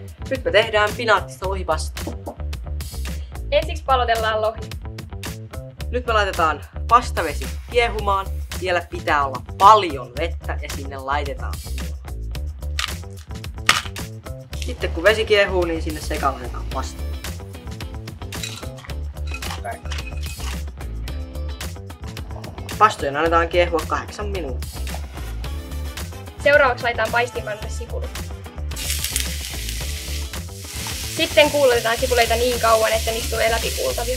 Nyt me tehdään pinaattista lohipasta. Ensiksi palotellaan lohi. Nyt me laitetaan pastavesi kiehumaan. Siellä pitää olla paljon vettä ja sinne laitetaan suola. Sitten kun vesi kiehuu, niin sinne sekaan laitetaan pasta. Pastojen annetaan kiehua 8 minuuttia. Seuraavaksi laitetaan paistimannolle sipulit. Sitten kuulotetaan sipuleita niin kauan, että niistä tulee läpikuultavia.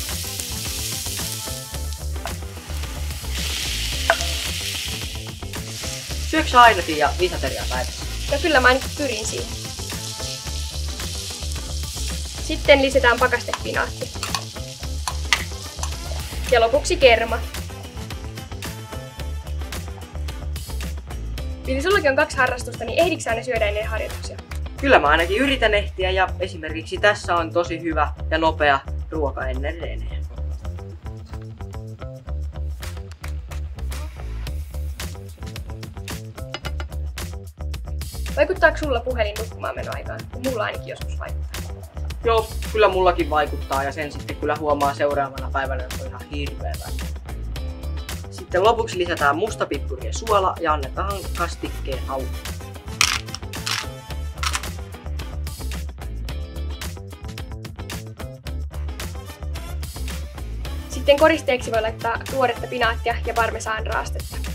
Syöksä sä ainakin ja 5 ateriaa päivässä? No kyllä mä ainakin pyrin siihen. Sitten lisätään pakastepinaatti. Ja lopuksi kerma. Vili, sullakin on 2 harrastusta, niin ehditkö sä ne syödä ennen harjoituksia? Kyllä mä ainakin yritän ehtiä ja esimerkiksi tässä on tosi hyvä ja nopea ruoka ennen reenejä. Vaikuttaako sulla puhelin nukkumaan menoaikaan? Mulla ainakin joskus vaikuttaa. Joo, kyllä mullakin vaikuttaa ja sen sitten kyllä huomaa seuraavana päivänä, että on ihan hirveä väsyä. Sitten lopuksi lisätään mustapippuri ja suola ja annetaan kastikkeen auki. Sitten koristeeksi voi laittaa tuoretta pinaattia ja parmesanraastetta.